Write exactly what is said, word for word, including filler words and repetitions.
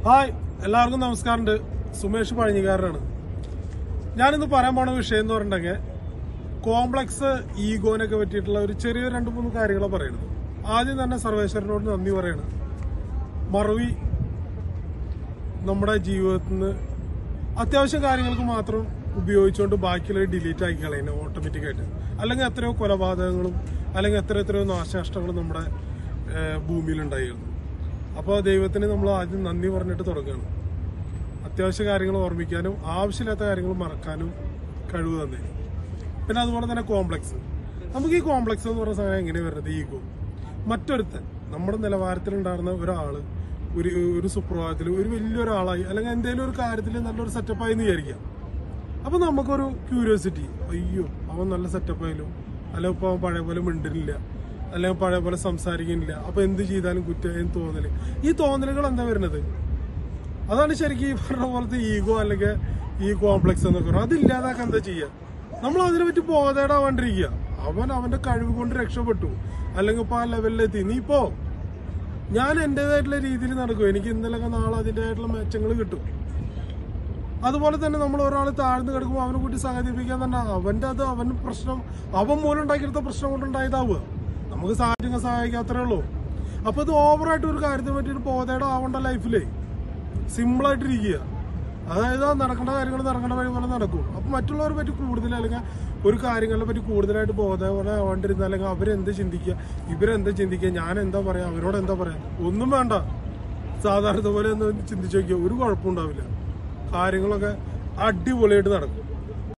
Hi, എല്ലാവർക്കും നമസ്കാരമുണ്ട്. സുമേഷ് പഴഞ്ഞിക്കാരനാണ്. ഞാനിന്ന് പറയാൻ പോണ വിഷയം എന്ന് പറഞ്ഞിട്ടുണ്ടെങ്കിൽ കോംപ്ലക്സ് ഈഗോനൊക്കെ പറ്റിയിട്ടുള്ള ഒരു ചെറിയ രണ്ട് മൂന്ന് കാര്യങ്ങളാണ് പറയുന്നത്. ആദ്യം തന്നെ സർവേശ്വരനോട് നന്ദി പറയണം. മറവി നമ്മുടെ ജീവിതത്തിൽ നിന്ന് അത്യാവശ്യം കാര്യങ്ങൾക്ക് മാത്രം ഉപയോഗിച്ചുകൊണ്ട് ബാക്കിയുള്ളത് ഡിലീറ്റ് ആക്കി കളയുന്നത് ഓട്ടോമാറ്റിക്കായിട്ട്. അല്ലെങ്കിൽ എത്രയോ കൊലപാതകങ്ങളും അല്ലെങ്കിൽ എത്ര എത്രയോ നാശനഷ്ടങ്ങളും നമ്മുടെ ഭൂമിയിലുണ്ടായിരുന്നു. അപ്പോൾ ദൈവത്തിന് നമ്മൾ ആദ്യം നന്ദി പറഞ്ഞിട്ട് തുടങ്ങുകയാണ്. അത്യാവശ്യ കാര്യങ്ങൾ ഓർമ്മിക്കാനും ആവശ്യമില്ലാത്ത കാര്യങ്ങൾ മറക്കാനും കഴിവ് തന്നെ. പിന്നെ അതുപോലെ തന്നെ കോംപ്ലക്സ്. നമുക്ക് ഈ കോംപ്ലക്സ് എന്ന് പറയുന്ന സാധനം എങ്ങനെ വരുന്നത്? ഈഗോ. മറ്റൊരുത്തൻ നമ്മുടെ നിലവാരത്തിലുണ്ടായിരുന്ന ഒരാള് ഒരു ഒരു സുപ്രഭാതത്തിൽ ഒരു വലിയൊരാളായി അല്ലെങ്കിൽ എന്തെങ്കിലും ഒരു കാര്യത്തിൽ നല്ലൊരു സെറ്റപ്പായി എന്ന് വിചാരിക്കാം. അപ്പൊ നമുക്കൊരു ക്യൂരിയോസിറ്റി, അയ്യോ അവൻ നല്ല സെറ്റപ്പായാലും, അല്ലെങ്കിൽ ഇപ്പൊ അവൻ പഴയ പോലെ മിണ്ടില്ല, അല്ലെങ്കിൽ പഴയ പോലെ സംസാരിക്കുന്നില്ല, അപ്പൊ എന്ത് ചെയ്താലും കുറ്റം തോന്നല്. ഈ തോന്നലുകൾ എന്താ വരുന്നത്? അതാണ് ശരിക്കും ഈ പറഞ്ഞ പോലത്തെ ഈഗോ അല്ലെങ്കിൽ ഈ കോംപ്ലക്സ് എന്നൊക്കെ പറയുന്നത്. അതില്ലാതാക്കാൻ എന്താ ചെയ്യുക? നമ്മൾ അതിനെ പറ്റി ബോധേടാവാണ്ടിരിക്കുക. അവൻ അവന്റെ കഴിവ് കൊണ്ട് രക്ഷപ്പെട്ടു, അല്ലെങ്കിൽ ഇപ്പൊ ആ ലെവലിലെത്തി. നീ ഇപ്പോ ഞാൻ എന്റേതായിട്ടുള്ള രീതിയിൽ നടക്കും, എനിക്ക് ഇന്നലൊക്കെ നാളെ അതിൻ്റെതായിട്ടുള്ള മെച്ചങ്ങൾ കിട്ടും. അതുപോലെ തന്നെ നമ്മൾ ഒരാൾ താഴ്ന്നു കിടക്കുമ്പോൾ അവനെ കൂട്ടി സഹകരിപ്പിക്കാൻ തന്നെ അവന്റെ അത് അവൻ പ്രശ്നം അവൻ മൂലം ഉണ്ടാക്കിയെടുത്ത പ്രശ്നം കൊണ്ടുണ്ടായതാവുക. നമുക്ക് സാഹചര്യങ്ങൾ സഹായിക്കാത്രേ ഉള്ളൂ. അപ്പൊ ഇത് ഓവറായിട്ട് ഒരു കാര്യത്തെ പറ്റിയിട്ട് ബോധേടം ആവേണ്ട ലൈഫിലേ സിമ്പിളായിട്ടിരിക്കുക. അതായത് നടക്കേണ്ട കാര്യങ്ങൾ നടക്കേണ്ട വഴി പോലെ നടക്കും. അപ്പൊ മറ്റുള്ളവരെ പറ്റി കൂടുതൽ അല്ലെങ്കിൽ ഒരു കാര്യങ്ങളെ പറ്റി കൂടുതലായിട്ട് ബോധവാനാവാണ്ടിരുന്ന അല്ലെങ്കിൽ അവരെന്താ ചിന്തിക്കുക, ഇവരെന്താ ചിന്തിക്കുക, ഞാൻ എന്താ പറയാ, അവരോട് എന്താ പറയാ, ഒന്നും വേണ്ട. സാധാരണ പോലെ ഒന്ന് ചിന്തിച്ചു നോക്കിയാൽ ഒരു കുഴപ്പമുണ്ടാവില്ല. കാര്യങ്ങളൊക്കെ അടിപൊളിയായിട്ട് നടക്കും.